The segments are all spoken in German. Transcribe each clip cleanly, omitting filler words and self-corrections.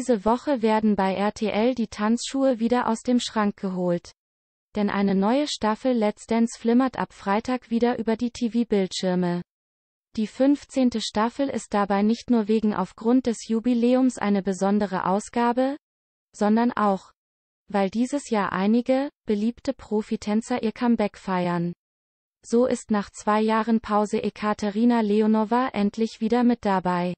Diese Woche werden bei RTL die Tanzschuhe wieder aus dem Schrank geholt. Denn eine neue Staffel Let's Dance flimmert ab Freitag wieder über die TV-Bildschirme. Die 15. Staffel ist dabei nicht nur wegen aufgrund des Jubiläums eine besondere Ausgabe, sondern auch, weil dieses Jahr einige, beliebte Profitänzer ihr Comeback feiern. So ist nach 2 Jahren Pause Ekaterina Leonova endlich wieder mit dabei.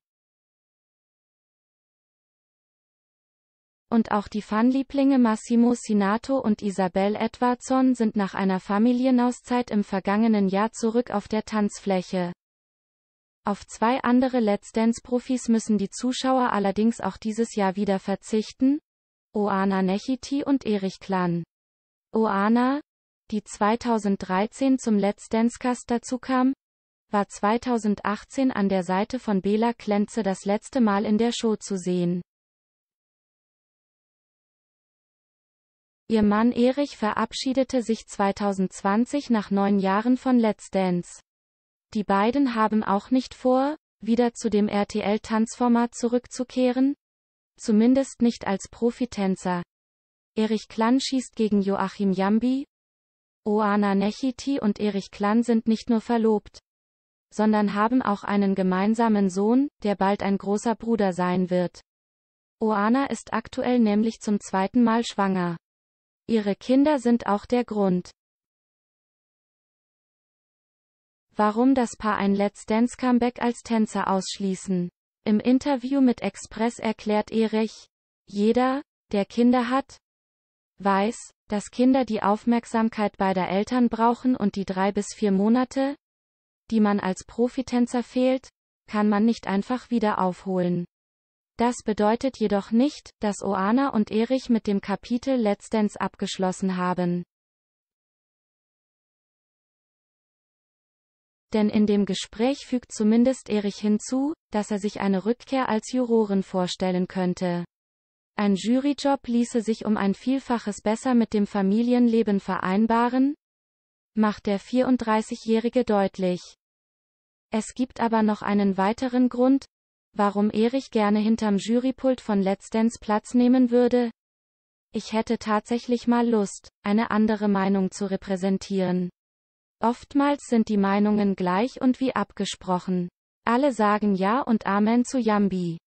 Und auch die Fanlieblinge Massimo Sinato und Isabel Edwardson sind nach einer Familienauszeit im vergangenen Jahr zurück auf der Tanzfläche. Auf 2 andere Let's Dance-Profis müssen die Zuschauer allerdings auch dieses Jahr wieder verzichten: Oana Nechiti und Erich Klan. Oana, die 2013 zum Let's Dance-Cast dazukam, war 2018 an der Seite von Bela Klenze das letzte Mal in der Show zu sehen. Ihr Mann Erich verabschiedete sich 2020 nach 9 Jahren von Let's Dance. Die beiden haben auch nicht vor, wieder zu dem RTL-Tanzformat zurückzukehren, zumindest nicht als Profitänzer. Erich Klan schießt gegen Joachim Jambi. Oana Nechiti und Erich Klan sind nicht nur verlobt, sondern haben auch einen gemeinsamen Sohn, der bald ein großer Bruder sein wird. Oana ist aktuell nämlich zum 2. Mal schwanger. Ihre Kinder sind auch der Grund, warum das Paar ein Let's Dance Comeback als Tänzer ausschließen. Im Interview mit Express erklärt Erich: Jeder, der Kinder hat, weiß, dass Kinder die Aufmerksamkeit beider Eltern brauchen und die 3 bis 4 Monate, die man als Profitänzer fehlt, kann man nicht einfach wieder aufholen. Das bedeutet jedoch nicht, dass Oana und Erich mit dem Kapitel Let's Dance abgeschlossen haben. Denn in dem Gespräch fügt zumindest Erich hinzu, dass er sich eine Rückkehr als Jurorin vorstellen könnte. Ein Juryjob ließe sich um ein Vielfaches besser mit dem Familienleben vereinbaren, macht der 34-Jährige deutlich. Es gibt aber noch einen weiteren Grund, warum Erich gerne hinterm Jurypult von Let's Dance Platz nehmen würde. Ich hätte tatsächlich mal Lust, eine andere Meinung zu repräsentieren. Oftmals sind die Meinungen gleich und wie abgesprochen. Alle sagen Ja und Amen zu Jambi.